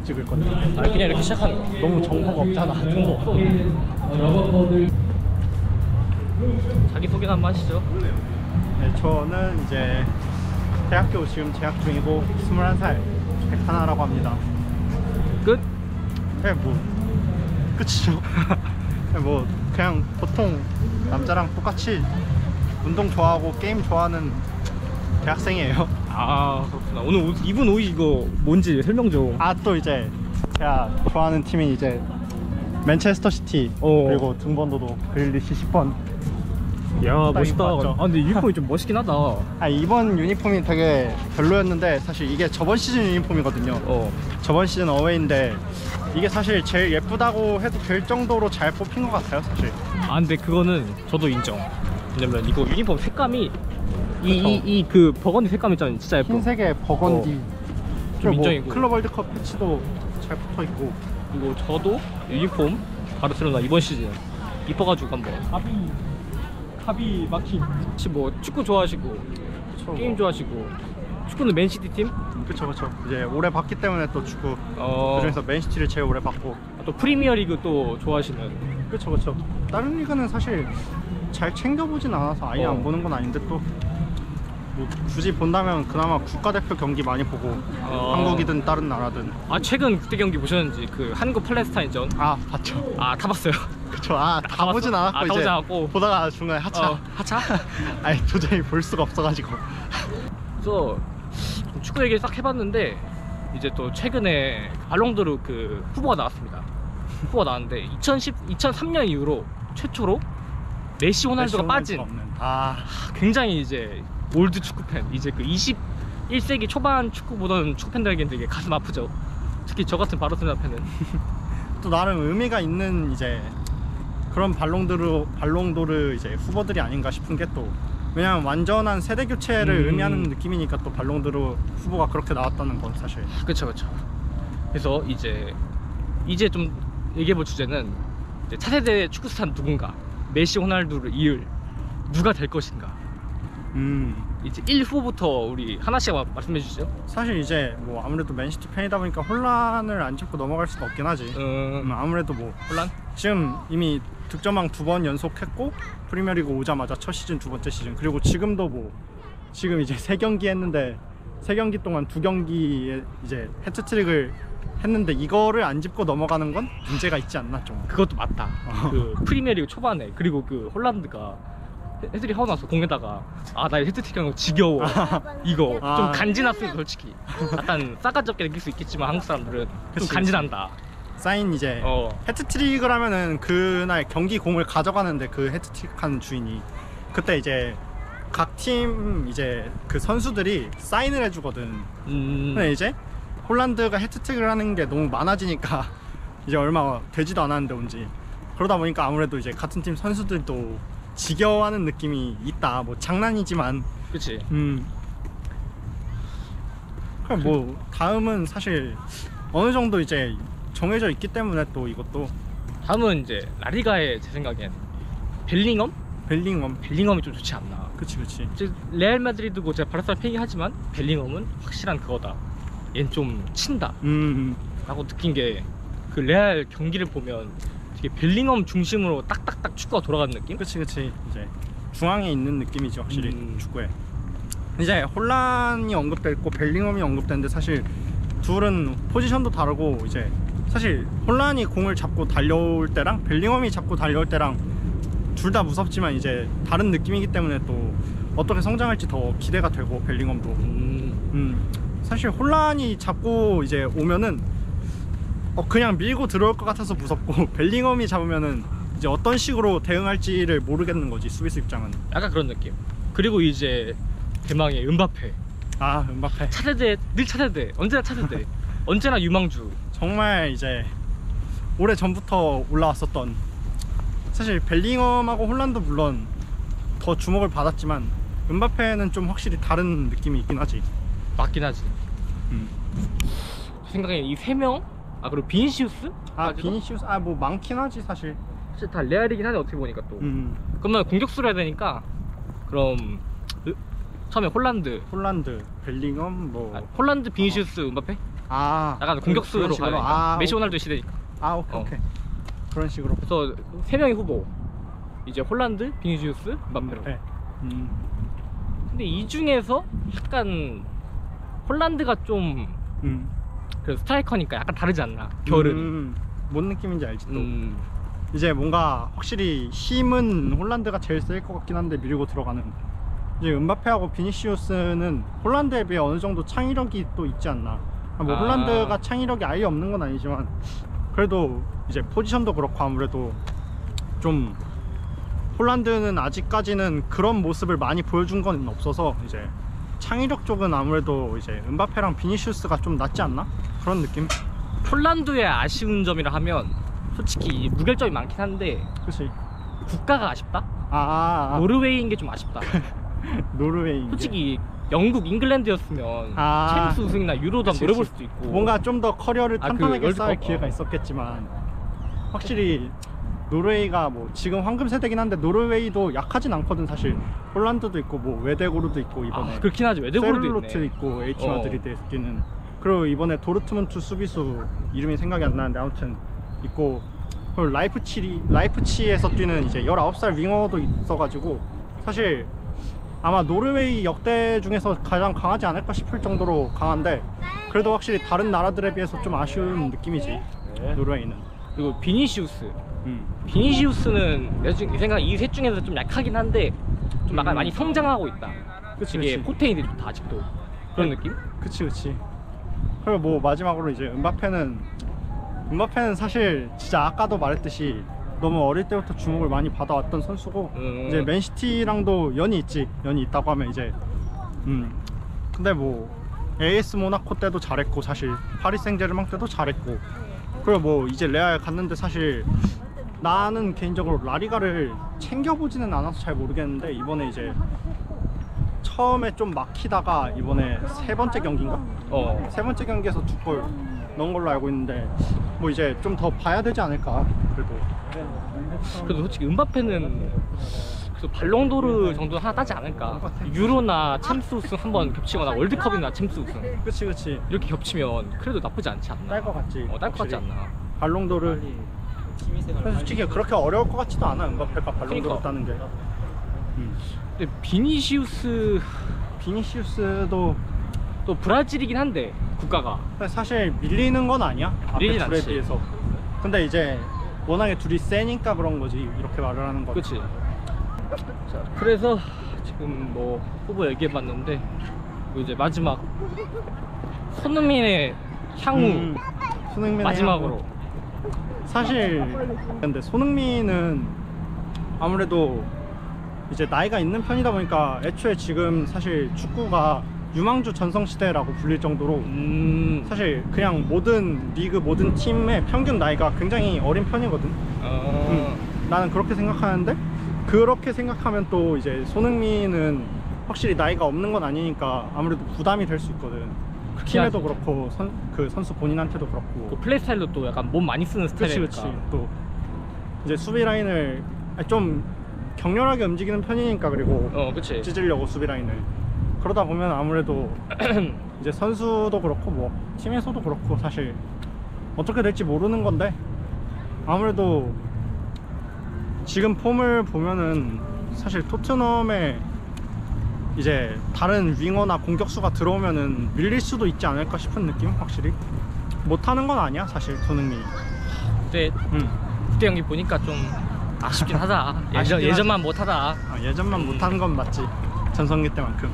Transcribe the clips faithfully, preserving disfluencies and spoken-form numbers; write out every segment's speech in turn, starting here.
찍을 건데. 아 그냥 이렇게 시작하는 거. 너무 정보가 없잖아. 정보 없어. 자기소개 한번 하시죠. 네, 저는 이제 대학교 지금 재학 중이고 스물한 살 백하나라고 합니다. 끝? 네, 뭐 끝이죠. 네, 뭐 그냥 보통 남자랑 똑같이 운동 좋아하고 게임 좋아하는 대학생이에요. 아 그렇구나. 오늘 옷, 입은 옷이 이거 뭔지 설명 좀. 아 또 이제 제가 좋아하는 팀이 이제 맨체스터 시티 어. 그리고 등번호도 그릴리시 십 번. 야 멋있다. 맞죠? 아 근데 유니폼이 좀 멋있긴 하다. 아 이번 유니폼이 되게 별로였는데 사실 이게 저번 시즌 유니폼이거든요. 어. 저번 시즌 어웨이인데 이게 사실 제일 예쁘다고 해도 될 정도로 잘 뽑힌 것 같아요 사실. 아 근데 그거는 저도 인정. 왜냐면 이거 유니폼 색감이 이 이 이 그 버건디 색감 있잖아요. 진짜 예뻐. 흰색에 버건디. 좀 그리고 인정이고. 클럽 월드컵 패치도 잘 붙어 있고. 그리고 저도 유니폼 바르셀로나 이번 시즌 이뻐가지고 한번. 카비 카비 마키. 혹시 뭐 축구 좋아하시고 그쵸, 게임 뭐. 좋아하시고 축구는 맨시티 팀? 그쵸 그쵸. 이제 오래 봤기 때문에 또 축구. 어. 그중에서 맨시티를 제일 오래 봤고. 또 프리미어리그 또 좋아하시는. 그쵸 그쵸. 다른 리그는 사실 잘 챙겨보진 않아서 아예 어. 안 보는 건 아닌데 또 뭐 굳이 본다면 그나마 국가대표 경기 많이 보고. 어. 한국이든 다른 나라든. 아 최근 국대 경기 보셨는지 그 한국 팔레스타인전. 아 봤죠. 아 다 봤어요. 그쵸. 아 다 봤어? 보진 않았고 아, 다 이제 보진 않았고. 보다가 중간에 하차. 어, 하차? 아니 도저히 볼 수가 없어가지고. 그래서 축구 얘기를 싹 해봤는데 이제 또 최근에 발롱도르 그 후보가 나왔습니다. 후보가 나왔는데 이천십, 이천삼 년 이후로 최초로 메시 호날두가 빠진. 없는. 아 굉장히 이제 올드 축구팬, 이제 그 이십일 세기 초반 축구 보던 축구팬들에게는 되게 가슴 아프죠. 특히 저 같은 바르셀로나 팬은. 또 나름 의미가 있는 이제 그런 발롱도르 발롱도르 이제 후보들이 아닌가 싶은 게 또 왜냐면 완전한 세대 교체를 음. 의미하는 느낌이니까 또 발롱도르 후보가 그렇게 나왔다는 건 사실. 그쵸 그쵸. 그래서 이제 이제 좀 얘기해볼 주제는 이제 차세대 축구스타 누군가, 메시 호날두를 이을 누가 될 것인가. 음 이제 일 후보부터 우리 하나씩 말씀해 주시죠. 사실 이제 뭐 아무래도 맨시티 팬이다 보니까 혼란을 안 짚고 넘어갈 수가 없긴 하지. 음, 음, 아무래도 뭐 혼란? 지금 이미 득점왕 두 번 연속했고 프리미어리그 오자마자 첫 시즌 두 번째 시즌 그리고 지금도 뭐 지금 이제 세 경기 했는데 세 경기 동안 두 경기에 이제 해트트릭을 했는데 이거를 안 짚고 넘어가는 건 문제가 있지 않나 좀. 그것도 맞다. 어. 그 프리미어리그 초반에 그리고 그 홀란드가 헤드리 하고 나서 공에다가 아 나 헤드트릭 하는 거 지겨워 이거 아. 좀 간지났어요 솔직히. 약간 싸가지 없게 느낄 수 있겠지만 한국 사람들은 그치, 좀 간지난다. 사인 이제 어. 해트트릭을 하면은 그날 경기 공을 가져가는데 그 해트트릭 하는 주인이 그때 이제 각 팀 이제 그 선수들이 사인을 해주거든. 음. 근데 이제 홀란드가 해트트릭을 하는 게 너무 많아지니까 이제 얼마 되지도 않았는데 온지 그러다 보니까 아무래도 이제 같은 팀 선수들도 지겨워하는 느낌이 있다. 뭐 장난이지만 그치. 음. 그럼 뭐 다음은 사실 어느 정도 이제 정해져 있기 때문에 또 이것도 다음은 이제 라리가의 제 생각엔 벨링엄? 벨링엄. 벨링엄이 좀 좋지 않나. 그치 그치. 즉 레알 마드리드고 제가 바르셀로나 팬이긴 하지만 벨링엄은 확실한 그거다. 얜 좀 친다 음. 라고 느낀 게 그 레알 경기를 보면 되게 벨링엄 중심으로 딱딱딱 축구가 돌아가는 느낌? 그치 그치. 이제 중앙에 있는 느낌이죠 확실히. 음. 축구에 이제 혼란이 언급됐고 벨링엄이 언급됐는데 사실 둘은 포지션도 다르고 이제 사실 혼란이 공을 잡고 달려올 때랑 벨링엄이 잡고 달려올 때랑 둘 다 무섭지만 이제 다른 느낌이기 때문에 또 어떻게 성장할지 더 기대가 되고 벨링엄도 음. 음 사실 혼란이 잡고 이제 오면은 어 그냥 밀고 들어올 것 같아서 무섭고 벨링엄이 잡으면은 이제 어떤 식으로 대응할지를 모르겠는 거지 수비수 입장은. 약간 그런 느낌. 그리고 이제 대망의 은바페. 아 은바페 차세대, 늘 차세대, 언제나 차세대. 언제나 유망주. 정말 이제 오래 전부터 올라왔었던 사실 벨링엄하고 홀란드 물론 더 주목을 받았지만 은바페는 좀 확실히 다른 느낌이 있긴 하지. 맞긴 하지. 음. 제 생각에 이 세 명? 아 그리고 비니시우스? 아 비니시우스 아 뭐 많긴 하지 사실. 사실 다 레알이긴 하네 어떻게 보니까 또. 음. 그러면 공격수로 해야 되니까 그럼 으, 처음에 홀란드. 홀란드 벨링엄 뭐 아, 홀란드, 비니시우스, 은바페? 아 약간 그- 공격수로 그런 식으로? 가니까 아, 메시 오- 호날두 시대니까. 아 오케이 어. 오케이 그런 식으로. 그래서 세 명의 후보 이제 홀란드, 비니시우스, 음바페로. 네. 음. 근데 이 중에서 약간 홀란드가 좀 음. 그 스트라이커니까 약간 다르지 않나 결은. 음, 뭔 느낌인지 알지 또. 음. 이제 뭔가 확실히 힘은 홀란드가 제일 셀 것 같긴 한데 밀고 들어가는. 이제 음바페하고 비니시우스는 홀란드에 비해 어느 정도 창의력이 또 있지 않나. 뭐 아. 홀란드가 창의력이 아예 없는 건 아니지만 그래도 이제 포지션도 그렇고 아무래도 좀 홀란드는 아직까지는 그런 모습을 많이 보여준 건 없어서 이제 창의력 쪽은 아무래도 이제 음바페랑 비니시우스가 좀 낫지 않나? 그런 느낌? 폴란드의 아쉬운 점이라 하면 솔직히 무결점이 많긴 한데 그치? 국가가 아쉽다? 아, 아, 아. 노르웨이인 게 좀 아쉽다. 노르웨이. 솔직히 영국, 잉글랜드였으면 아. 챔스 우승이나 유로도 한번 그치, 노려볼 그치. 수도 있고. 뭔가 좀 더 커리어를 아, 그 탄탄하게 쌓을 월드컵, 기회가 어. 있었겠지만 확실히 노르웨이가 뭐 지금 황금 세대긴 한데 노르웨이도 약하진 않거든 사실. 홀란드도 있고 뭐 웨데고르도 있고 이번에 아, 그렇긴 하죠. 웨데고르도 세룰로트 있네. 있고 에이치 어. 마드리드에 뛰는. 그리고 이번에 도르트문트 수비수 이름이 생각이 안 나는데 아무튼 있고, 그리고 라이프치 라이프치에서 뛰는 이제 열아홉 살 윙어도 있어가지고 사실 아마 노르웨이 역대 중에서 가장 강하지 않을까 싶을 정도로 강한데 그래도 확실히 다른 나라들에 비해서 좀 아쉬운 느낌이지. 네. 노르웨이는. 그리고 비니시우스. 음. 비니시우스는 내, 중, 내 생각 이 셋 중에서 좀 약하긴 한데 좀 약간 음. 많이 성장하고 있다. 그치, 이게 그치. 포테인이 좋다 아직도. 그런 느낌? 그치 그치. 그리고 뭐 마지막으로 이제 음바페는 음바페는 사실 진짜 아까도 말했듯이 너무 어릴 때부터 주목을 많이 받아왔던 선수고 음. 이제 맨시티랑도 연이 있지. 연이 있다고 하면 이제 음 근데 뭐 에이에스 모나코 때도 잘했고 사실 파리 생제르맹 때도 잘했고 그리고 뭐 이제 레알 갔는데 사실 나는 개인적으로 라리가를 챙겨보지는 않아서 잘 모르겠는데 이번에 이제 처음에 좀 막히다가 이번에 세 번째 경기인가? 어. 세 번째 경기에서 두 골 넣은 걸로 알고 있는데 뭐 이제 좀 더 봐야 되지 않을까 그래도. 그래도 솔직히 음바페는 그래도 발롱도르 정도 하나 따지 않을까. 유로나 챔스 우승 한번 겹치거나 월드컵이나 챔스 우승 그치 그치. 이렇게 겹치면 그래도 나쁘지 않지 않나. 딸 것 같지. 어, 딸 것 같지 확실히. 않나. 발롱도르. 근데 솔직히 그렇게 어려울 것 같지도 않아 음바페가 발롱도르 그러니까. 따는 게. 음. 근데 비니시우스 비니시우스도 또 브라질이긴 한데 국가가 사실 밀리는 건 아니야 앞에 밀리진 둘에 않지. 비해서. 근데 이제 워낙에 둘이 세니까 그런 거지 이렇게 말을 하는 거. 그치. 자, 그래서 지금 뭐 후보 얘기해봤는데 뭐 이제 마지막 손흥민의 향후 음, 손흥민의 마지막으로 향후. 사실 근데 손흥민은 아무래도 이제 나이가 있는 편이다 보니까 애초에 지금 사실 축구가 유망주 전성시대라고 불릴 정도로 음... 사실 그냥 모든 리그 모든 팀의 평균 나이가 굉장히 어린 편이거든. 어... 음, 나는 그렇게 생각하는데 그렇게 생각하면 또 이제 손흥민은 확실히 나이가 없는 건 아니니까 아무래도 부담이 될 수 있거든. 팀에도 하지. 그렇고 선, 그 선수 본인한테도 그렇고. 그 플레이 스타일도 또 약간 몸 많이 쓰는 그렇지 스타일이니까. 그렇지. 또 이제 수비 라인을 좀 격렬하게 움직이는 편이니까 그리고 어 그치. 찢으려고 수비 라인을. 그러다 보면 아무래도 이제 선수도 그렇고 뭐 팀에서도 그렇고 사실 어떻게 될지 모르는 건데 아무래도 지금 폼을 보면은 사실 토트넘에 이제 다른 윙어나 공격수가 들어오면은 밀릴 수도 있지 않을까 싶은 느낌. 확실히 못하는 건 아니야 사실 손흥민이. 그때 음. 그때 경기 보니까 좀 아쉽긴 하다. 예전, 아쉽긴 예전만 못하다. 아, 예전만 음. 못하는 건 맞지. 전성기 때만큼.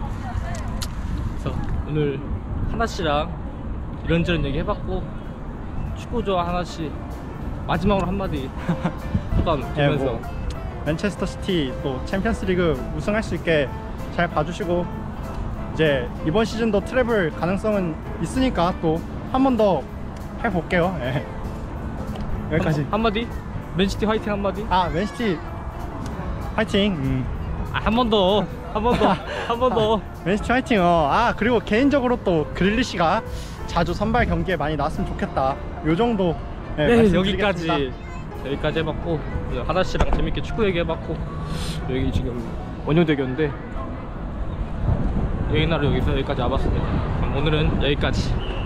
그래서 오늘 하나씨랑 이런저런 얘기 해봤고 축구 좋아 하나씨 마지막으로 한마디 소감 예, 들면서 뭐 맨체스터 시티 또 챔피언스리그 우승할 수 있게 잘 봐주시고 이제 이번 시즌도 트래블 가능성은 있으니까 또 한 번 더 해볼게요. 예. 여기까지. 한, 한마디? 맨시티 화이팅 한마디? 아 맨시티 화이팅. 음. 아, 한 번 더, 한 번 더, 한 번 더. 맨시티 화이팅. 어. 아 그리고 개인적으로 또 그릴리시가 자주 선발 경기에 많이 나왔으면 좋겠다. 요 정도. 예, 네, 말씀드리겠습니다. 여기까지 여기까지 해봤고 하나씨랑 재밌게 축구 얘기해봤고 여기 지금 원효대교인데 여기 나라 여기서 여기까지 와봤습니다. 그럼 오늘은 여기까지.